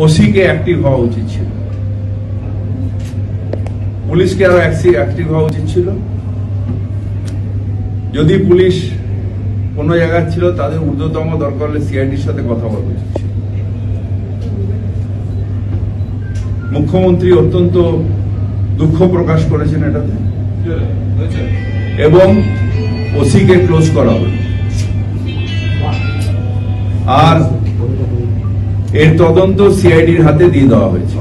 OC কে active হওয়া উচিত ছিল, পুলিশকে আরো অ্যাক্টিভ হওয়া উচিত ছিল। যদি পুলিশ কোন জায়গায় ছিল, তাদের ঊর্ধ্বতম দরকার হলে সিআইডির সাথে কথা বলা উচিত ছিল। মুখ্যমন্ত্রী অত্যন্ত দুঃখ প্রকাশ করেছেন এটাতে, এবং ওসি কে ক্লোজ করা হল। আর এর তদন্ত সিআইডির হাতে দিয়ে দেওয়া হয়েছে।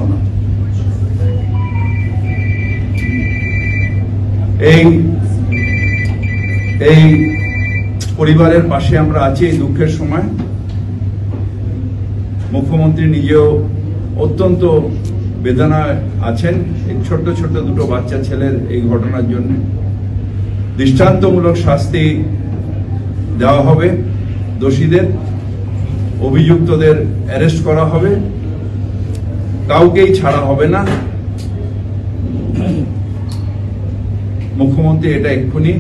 এই পরিবারের পাশে আমরা আছি এই দুঃখের সময়। মুখ্যমন্ত্রী নিজেও অত্যন্ত বেদনায় আছেন। এই ছোট্ট ছোট্ট দুটো বাচ্চা ছেলের এই ঘটনার জন্য দৃষ্টান্তমূলক শাস্তি দেওয়া হবে, দোষীদের, অভিযুক্তদের অ্যারেস্ট করা হবে, কাউকেই ছাড়া হবে না। মুখ্যমন্ত্রী এটা এক্ষুনি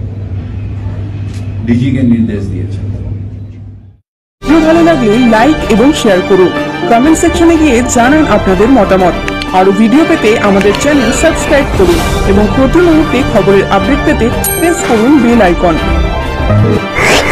ডিজিকে নির্দেশ দিয়েছেন। ভালো লাগলে লাইক এবং শেয়ার করুন, কমেন্ট সেকশনে গিয়ে জানান আপনাদের মতামত। আরো ভিডিও পেতে আমাদের চ্যানেল সাবস্ক্রাইব করুন এবং প্রতি মুহূর্তে খবরের আপডেট পেতে প্রেস করুন বেল আইকন।